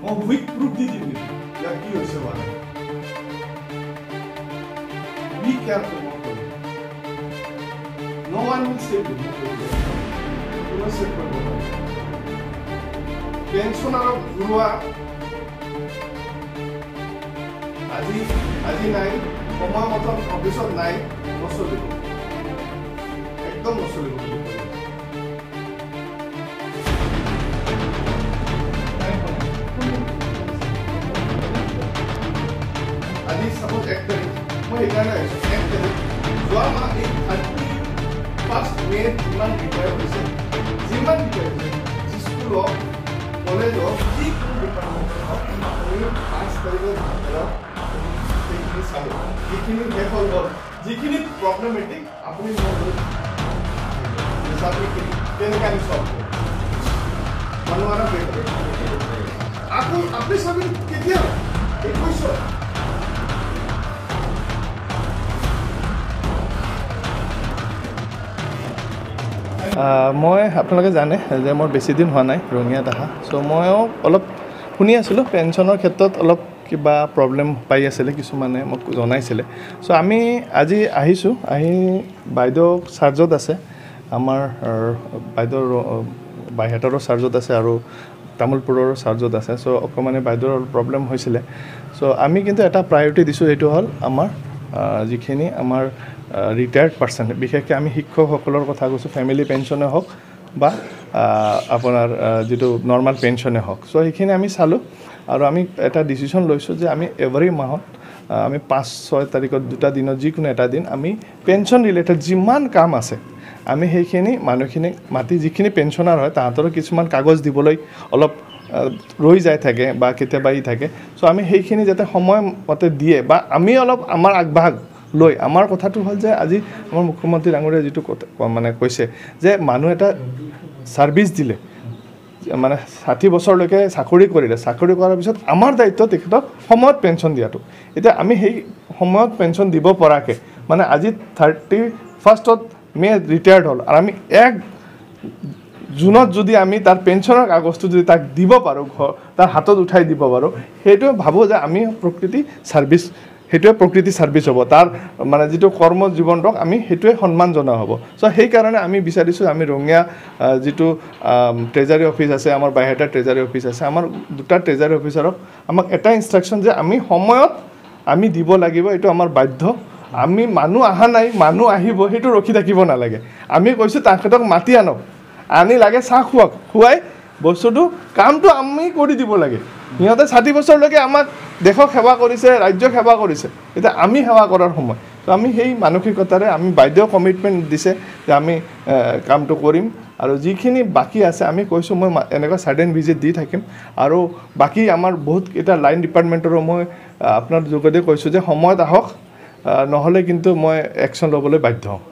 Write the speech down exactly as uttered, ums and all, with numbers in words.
মই week proof দি দিম ইয়াৰ কি হৈছে মানে বি কেয়াৰফুল মই কৰিম no one will save you কোনো সেভ কৰিব নোৱাৰে পেঞ্চনাৰক ঘূৰোৱা আজি আজি নাই সময়মত অফিসত নাই নচলিব একদম নচলিব আজি সাপোজ এক তারিখ মই এখানে এক তারিখ যোৱা মাহ এই থাৰ্টি ফাৰ্ষ্ট মে যিমান ৰিটায়াৰ হৈছে যিমান ৰিটায়াৰ হৈছে স্কুলত কলেজত যিকোনো ডিপাৰ্টমেণ্টত আপুনি পাঁচ তাৰিখৰ ভিতৰত যিখিনি শেষ হৈ গ'ল যিখিনি প্ৰব্লেমেটিক আপুনি কেনেকৈ আমি চল্ভ কৰোঁ মানুহ আৰু আকৌ আপুনি চাবি কেতিয়া একৈছ মই আপোনালোকে জানে যে মোৰ বেছি দিন হোৱা নাই ৰঙিয়াত অহা চ' ময়ো অলপ শুনি আছিলোঁ পেঞ্চনৰ ক্ষেত্ৰত অলপ কিবা প্ৰব্লেম পাই আছিলে কিছুমানে মোক জনাইছিলে চ' আমি আজি আহিছোঁ আহি বাইদেউ চাৰ্জত আছে আমাৰ বাইদেউৰ বাইহাটৰো চাৰ্জত আছে আৰু তামোলপুৰৰো চাৰ্জত আছে চ' অকণমানে বাইদেউৰ প্ৰব্লেম হৈছিলে চ' আমি কিন্তু এটা প্ৰায়ৰিটি দিছোঁ এইটো হ'ল আমাৰ যিখিনি আমাৰ ৰিটায়াৰ্ড পাৰ্চন বিশেষকৈ আমি শিক্ষকসকলৰ কথা কৈছোঁ ফেমিলি পেঞ্চনে হওক বা আপোনাৰ যিটো নৰ্মেল পেঞ্চনে হওক চ' সেইখিনি আমি চালোঁ আৰু আমি এটা ডিচিশ্যন লৈছোঁ যে আমি এভৰি মাহত আমি পাঁচ ছয় তাৰিখত দুটা দিনত যিকোনো এটা দিন আমি পেঞ্চন ৰিলেটেড যিমান কাম আছে আমি সেইখিনি মানুহখিনিক মাতি যিখিনি পেঞ্চনাৰ হয় তাহাঁতৰো কিছুমান কাগজ দিবলৈ অলপ ৰৈ যায় থাকে বা কেতিয়াবা ই থাকে চ' আমি সেইখিনি যাতে সময়মতে দিয়ে বা আমি অলপ আমাৰ আগভাগ লৈ আমাৰ কথাটো হ'ল যে আজি আমাৰ মুখ্যমন্ত্ৰী ডাঙৰীয়াই যিটো মানে কৈছে যে মানুহ এটা ছাৰ্ভিচ দিলে মানে ষাঠি বছৰলৈকে চাকৰি কৰিলে চাকৰি কৰাৰ পিছত আমাৰ দায়িত্ব তেখেতক সময়ত পেঞ্চন দিয়াটো এতিয়া আমি সেই সময়ত পেঞ্চন দিব পৰাকৈ মানে আজি থাৰ্টি ফাৰ্ষ্টত মে ৰিটায়াৰ্ড হ'ল আৰু আমি এক জুনত যদি আমি তাৰ পেঞ্চনৰ কাগজটো যদি তাক দিব পাৰোঁ ঘৰ তাৰ হাতত উঠাই দিব পাৰোঁ সেইটোৱে ভাবোঁ যে আমি প্ৰকৃতি ছাৰ্ভিচ সেইটোৱে প্ৰকৃতি ছাৰ্ভিচ হ'ব তাৰ মানে যিটো কৰ্ম জীৱনটোক আমি সেইটোৱে সন্মান জনোৱা হ'ব চ' সেইকাৰণে আমি বিচাৰিছোঁ আমি ৰঙিয়া যিটো ট্ৰেজাৰী অফিচ আছে আমাৰ বাইহাটা ট্ৰেজাৰী অফিচ আছে আমাৰ দুটা ট্ৰেজাৰী অফিচাৰক আমাক এটা ইনষ্ট্ৰাকশ্যন যে আমি সময়ত আমি দিব লাগিব এইটো আমাৰ বাধ্য আমি মানুহ অহা নাই মানুহ আহিব সেইটো ৰখি থাকিব নালাগে আমি কৈছোঁ তেখেতক মাতি আনক আনি লাগে চাহ খুৱাওক খুৱাই বস্তুটো কামটো আমি কৰি দিব লাগে সিহঁতে ষাঠি বছৰলৈকে আমাক দেশক সেৱা কৰিছে ৰাজ্যক সেৱা কৰিছে এতিয়া আমি সেৱা কৰাৰ সময় তো আমি সেই মানসিকতাৰে আমি বাইদেউ কমিটমেণ্ট দিছে যে আমি কামটো কৰিম আৰু যিখিনি বাকী আছে আমি কৈছোঁ মই এনেকুৱা ছাডেন ভিজিট দি থাকিম আৰু বাকী আমাৰ বহুত এটা লাইন ডিপাৰ্টমেণ্টৰো মই আপোনাৰ যোগেদি কৈছোঁ যে সময়ত আহক নহ'লে কিন্তু মই একশ্যন ল'বলৈ বাধ্য হ'ম